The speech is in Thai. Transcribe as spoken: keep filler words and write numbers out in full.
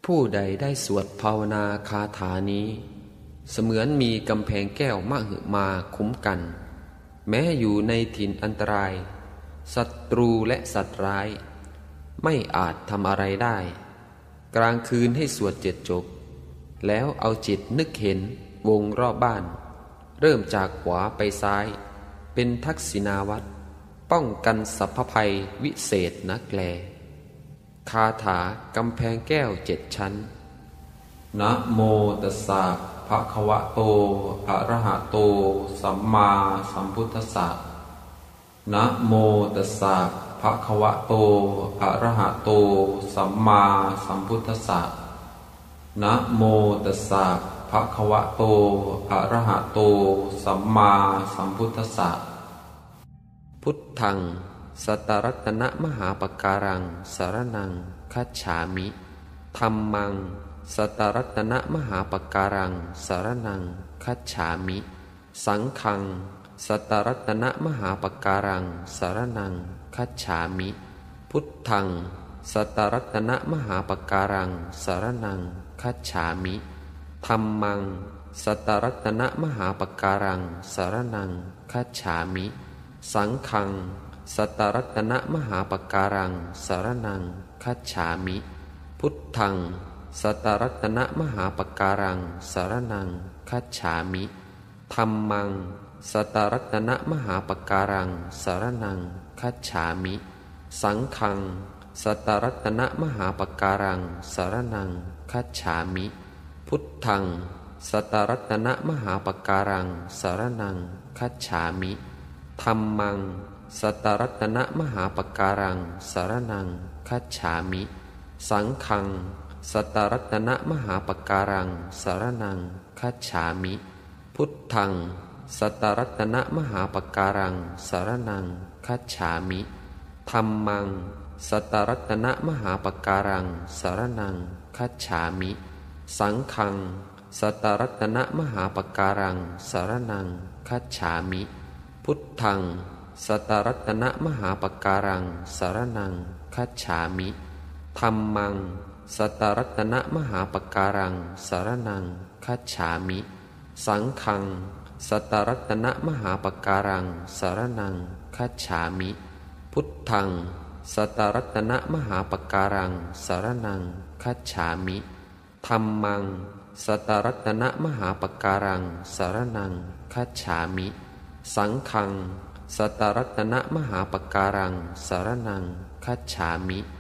ผู้ใดได้สวดภาวนาคาถานี้เสมือนมีกำแพงแก้วมหึมาคุ้มกันแม้อยู่ในถิ่นอันตรายศัตรูและสัตว์ร้ายไม่อาจทำอะไรได้กลางคืนให้สวดเจ็ดจบแล้วเอาจิตนึกเห็นวงรอบบ้านเริ่มจากขวาไปซ้ายเป็นทักษิณาวัตรป้องกันสัพพภัยวิเศษนักแลคาถากำแพงแก้วเจ็ดชั้นนะโมตัสสะภะคะวะโตอะระหะโตสัมมาสัมพุทธัสสะนะโมตัสสะภะคะวะโตอะระหะโตสัมมาสัมพุทธัสสะนะโมตัสสะภะคะวะโตอะระหะโตสัมมาสัมพุทธัสสะพุทธังสัตตรัตนะมหาปการังสรณังคัจฉามิธัมมังสัตตรัตนะมหาปการังสรณังคัจฉามิสังฆังสัตตรัตนะมหาปการังสรณังคัจฉามิพุทธังสัตตรัตนะมหาปการังสรณังคัจฉามิธัมมังสัตตรัตนะมหาปการังสรณังคัจฉามิสังฆังสัตตรัตนะมหาปการังสรณังคัจฉามิพุทธังสัตตรัตนะมหาปการังสรณังคัจฉามิธัมมังสัตตรัตนะมหาปการังสรณังคัจฉามิสังฆังสัตตรัตนะมหาปการังสรณังคัจฉามิพุทธังสัตตรัตนะมหาปการังสรณังคัจฉามิธัมมังสัตตรัตนะมหาปการังสรณังคัจฉามิสังฆังสัตตรัตนะมหาปการังสรณังคัจฉามิพุทธังสัตตรัตนะมหาปการังสรณังคัจฉามิธัมมังสัตตรัตนะมหาปการังสรณังคัจฉามิสังฆังสัตตรัตนะมหาปการังสรณังคัจฉามิพุทธังสัตตรัตนะมหาปการังสรณังคัจฉามิธัมมังสัตตรัตนะมหาปการังสรณังคัจฉามิสังฆังสัตตรัตนะมหาปการังสรณังคัจฉามิพุทธังสัตตรัตนะมหาปการังสรณังคัจฉามิธัมมังสัตตรัตนะมหาปการังสรณังคัจฉามิสังฆังสัตตรัตนะมหาปการังสรณังคัจฉามิพุทธังสัตตรัตนะมหาปการังสรณังคัจฉามิธัมมังสัตตรัตนะมหาปการังสรณังคัจฉามิสังฆังสัตตรัตนะมหาปการังสรณังคัจฉามิธัมมังสัตตรัตนะมหาปการังสรณังคัจฉามิสังฆังสัตตรัตนะมหาปการังสรณังคัจฉามิ